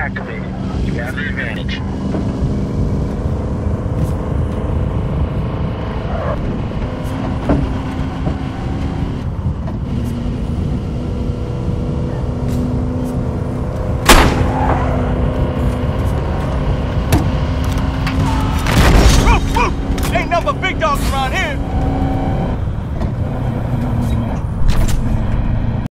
activated. You have the advantage. Ain't nothing but big dogs around here.